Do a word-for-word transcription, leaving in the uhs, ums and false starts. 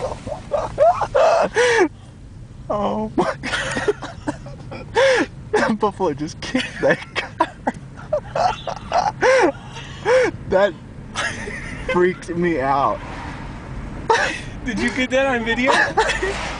Oh my god. That buffalo just kicked that car. That freaked me out. Did you get that on video?